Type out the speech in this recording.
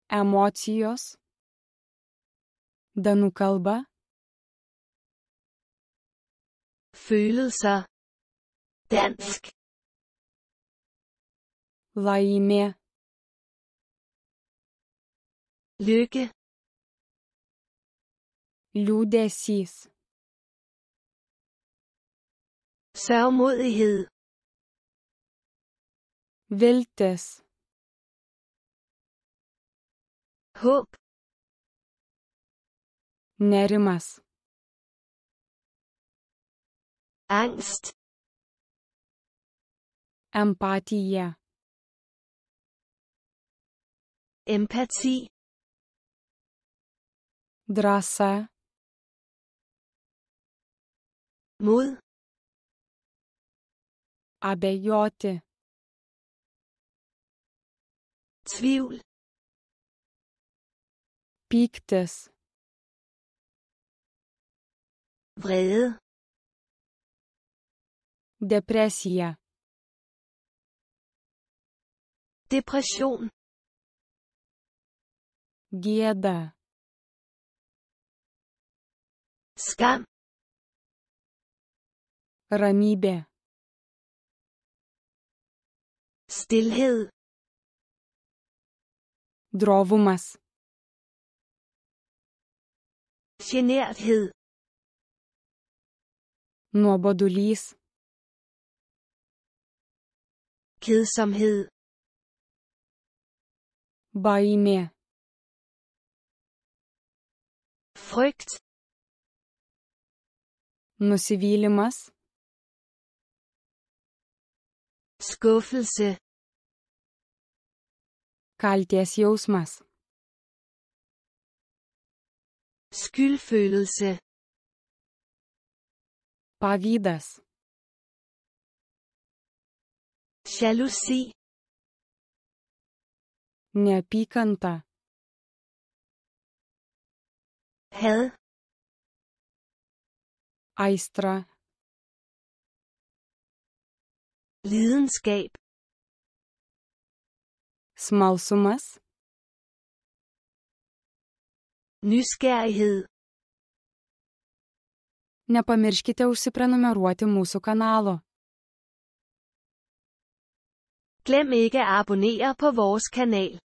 Emocijos. Danų kalba. Følelser. Dansk. Laimė. Lykke. Liūdesys. Sørgmodighed. Viltis. Håb. Nerimas. Angst. Empatija. Empati. Drąsa. Mod. Abejoti. Tvivl. Pyktis. Vrede. Depresija. Depression. Gėda. Skam. Ramybė. Stilhed. Drovumas. Generthed. Nuobodulys. Kedsomhed. Baimė. Frygt. Nusivylimas. Skuffelse. Kaltės jausmas. Skyldfølelse. Pavydas. Jalousi. Neapykanta. Had. Aistra. Lidenskab. Smalsumas. Nysgerrighed. Nepamirškite užsiprenumeruoti mūsų kanalo. Glem ikke at abonnere på vores kanal.